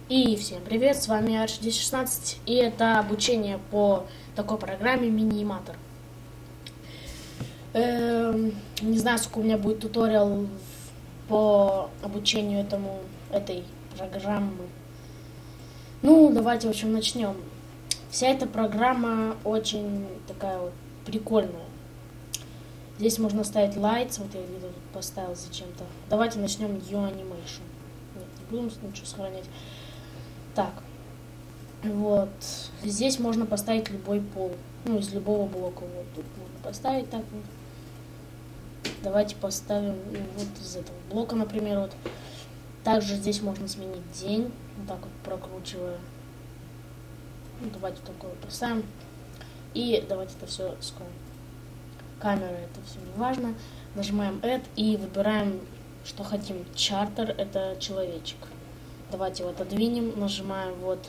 И всем привет, с вами H1016, и это обучение по такой программе Миниматор. Не знаю, сколько у меня будет туториал по обучению этой программы. Ну, давайте, в общем, начнем. Вся эта программа очень такая вот прикольная. Здесь можно ставить lights, вот я где-то тут поставил зачем-то. Давайте начнем ее animation. Нет, не будем ничего сохранять. Так, вот, здесь можно поставить любой пол, ну, из любого блока, вот тут можно поставить так вот. Давайте поставим вот из этого блока, например, вот. Также здесь можно сменить день, вот так вот прокручивая. Ну, давайте такое поставим. И давайте это все скроем. Камера, это все не важно. Нажимаем Add и выбираем, что хотим. Чартер, это человечек. Давайте его отодвинем, нажимаем вот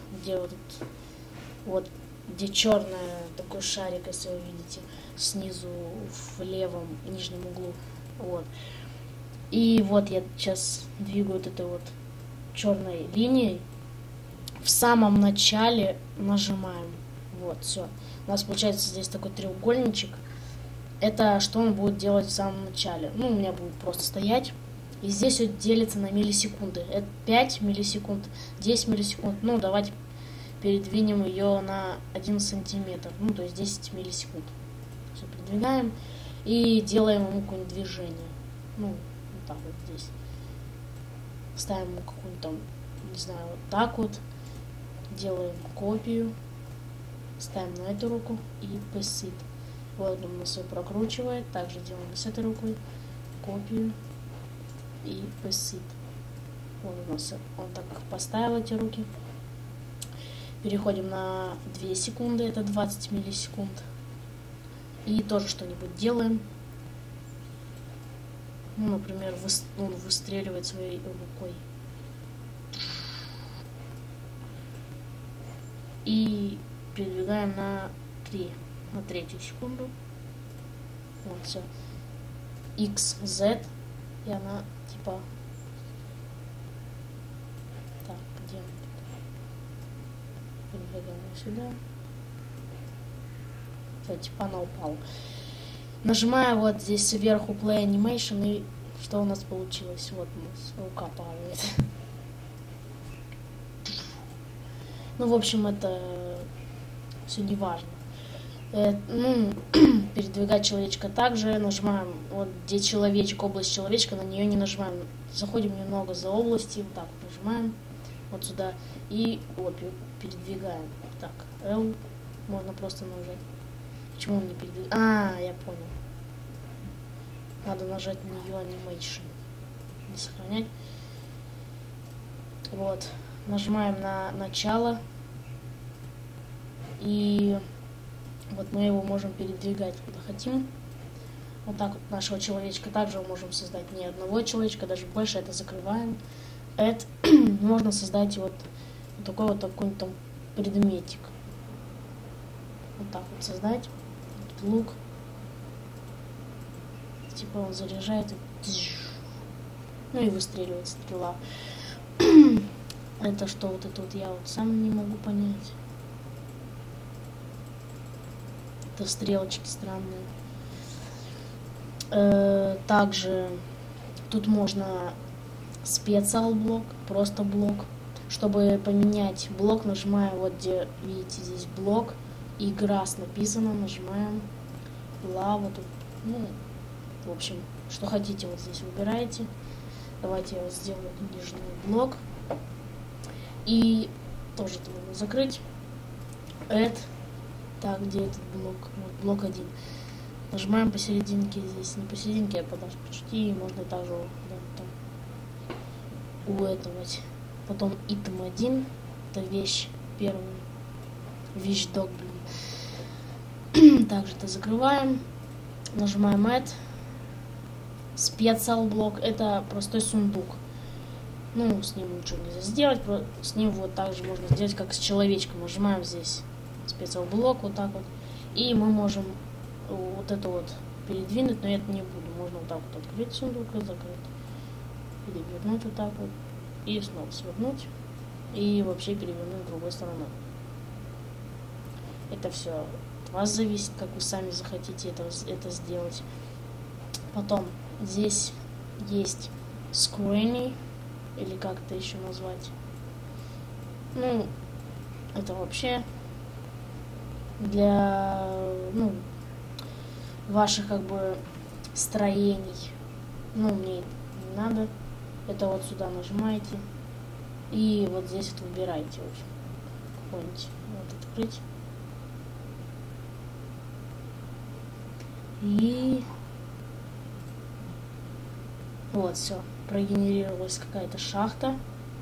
где черный такой шарик, если вы видите, снизу в левом нижнем углу. Вот. И вот я сейчас двигаю вот этой вот черной линией. В самом начале нажимаем. Вот, все. У нас получается здесь такой треугольничек. Это что он будет делать в самом начале. Ну, у меня будет просто стоять. И здесь все делится на миллисекунды. Это 5 миллисекунд, 10 миллисекунд. Ну, давайте передвинем ее на 1 сантиметр. Ну, то есть 10 миллисекунд. Все, передвигаем и делаем ему какое-нибудь движение. Ну, вот так вот здесь. Ставим ему какую-нибудь там, не знаю, вот так вот. Делаем копию. Ставим на эту руку и пэсит. Вот он нас все прокручивает. Также делаем с этой рукой копию. И пэсит. Вот у нас он так поставил эти руки. Переходим на 2 секунды, это 20 миллисекунд. И тоже что-нибудь делаем. Ну, например, он выстреливает своей рукой. И передвигаем на 3 секунду. Вот, все. X, Z. И она типа... Так, где он? Передвигаем сюда. Все, типа она упала. Нажимаю вот здесь сверху Play Animation, и что у нас получилось? Вот у нас рука падает. Ну, в общем, это все не важно. Передвигать человечка также нажимаем вот где человечек, область человечка, на нее не нажимаем. Заходим немного за области, вот так вот нажимаем вот сюда и вот передвигаем. Так, L можно просто нажать. Почему он не передвигает? Я понял. Надо нажать New Animation. Не сохранять. Вот. Нажимаем на начало. И вот мы его можем передвигать куда хотим. Вот так вот нашего человечка. Также мы можем создать не одного человечка, даже больше. Это закрываем. Это можно создать вот такой там предметик. Вот так вот создать. Вот лук. Типа он заряжает. Ну и выстреливает стрела. Это что вот это вот я вот сам не могу понять. Это стрелочки странные. Также тут можно специал блок, просто блок. Чтобы поменять блок, нажимаем вот где видите здесь блок, игра написано, нажимаем лава тут. Ну, в общем, что хотите, вот здесь выбираете. Давайте я вот сделаю нижний блок. И тоже это можно закрыть. Add. Так, где этот блок? Вот, блок 1. Нажимаем посерединке здесь. Не посерединке, а подальше почти. И можно также уэтовать. Потом item 1. Это вещь. Первый. Вещдок, блин. Также это закрываем. Нажимаем Add. Специал блок. Это простой сундук. Ну, с ним ничего нельзя сделать. С ним вот так же можно сделать, как с человечком. Нажимаем здесь специал блок, вот так вот. И мы можем вот это вот передвинуть, но я это не буду. Можно вот так вот открыть сундук и закрыть. Перевернуть вот так вот. И снова свернуть. и вообще перевернуть другой стороной. Это все от вас зависит, как вы сами захотите это сделать. Потом здесь есть screening, или как это еще назвать. Ну, это вообще для, ну, ваших как бы строений. Ну, мне не надо. Это вот сюда нажимаете. И вот здесь вот выбираете какой-нибудь. Вот открыть. И вот все. Прогенерировалась какая-то шахта.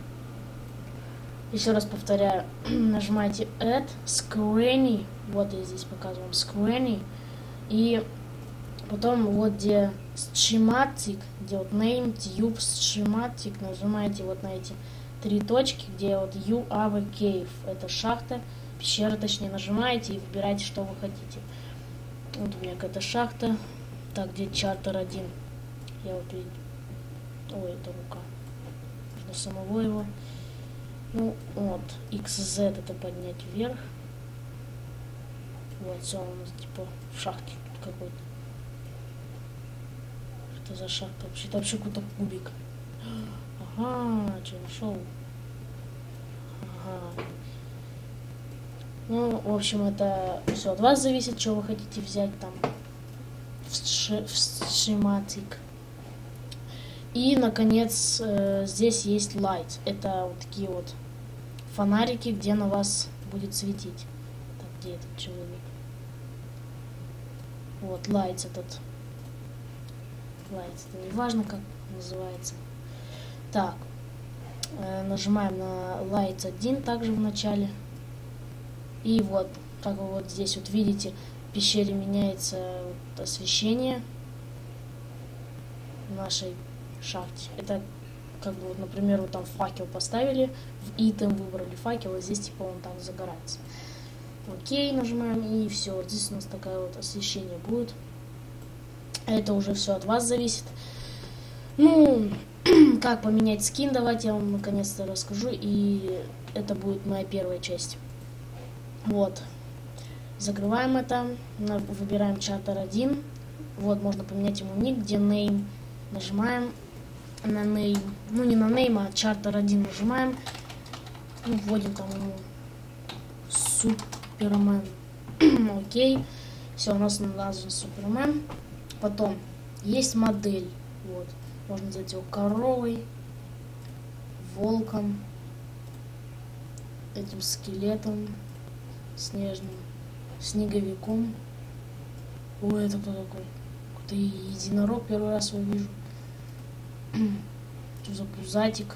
Еще раз повторяю. Нажимаете Add, Screening. Вот я здесь показываю Screening. И потом вот где Schematic, где вот Name, Tube, Schematic, нажимаете вот на эти 3 точки, где вот You have a cave. Это шахта, пещера, точнее, нажимаете и выбираете, что вы хотите. Вот у меня какая-то шахта. Так, где Charter 1. Я вот видел. Ой, это рука. Нужно самого его. Ну, вот. XZ это поднять вверх. Вот, все, у нас типа в шахте какой-то. Что за шахта вообще? Это вообще какой-то кубик. Ага, что нашел? Ага. Ну, в общем, это все от вас зависит, что вы хотите взять там в Schematic. И, наконец, здесь есть Light. Это вот такие вот фонарики, где на вас будет светить. Так, где этот человек? Вот, Lights этот. Lights, это не важно, как называется. Так, нажимаем на Lights 1 также в начале. И вот, как вы вот здесь вот видите, в пещере меняется вот освещение в нашей шахте. Это как бы вот, например, вы там факел поставили, в итем выбрали факел, а здесь типа он так загорается. Окей, нажимаем, и все. Вот здесь у нас такое вот освещение будет. Это уже все от вас зависит. Ну, как поменять скин, давайте я вам наконец-то расскажу. И это будет моя первая часть. Вот. Закрываем это. Выбираем Charter 1. Вот, можно поменять ему ник, где name. Нажимаем на name. Ну, не на name, а Charter 1 нажимаем. И вводим там ему Супермен. Окей. Все, у нас назван Супермен. Потом есть модель. Вот. Можно сделать его коровой, волком, этим скелетом снежным, снеговиком. Ой, это кто такой? Какой-то единорог, первый раз его вижу. Что за пузатик?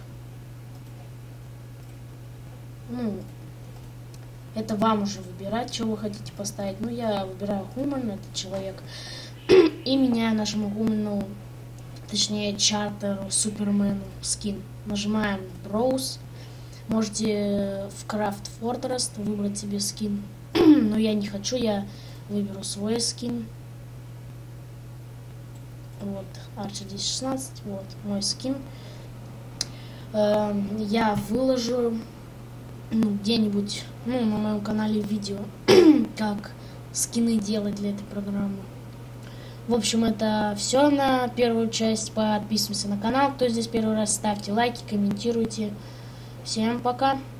Ну, это вам уже выбирать, что вы хотите поставить. Ну, я выбираю Human, это человек. И меняю нашему Human, точнее, Charter Супермену скин. Нажимаем Browse. Можете в Craft Fortress выбрать себе скин. Но я не хочу, я выберу свой скин. Вот, Archer 1016, вот мой скин. Я выложу где-нибудь на моем канале видео, как скины делать для этой программы. В общем, это все на первую часть. Подписываемся на канал, кто здесь первый раз, ставьте лайки, комментируйте. Всем пока!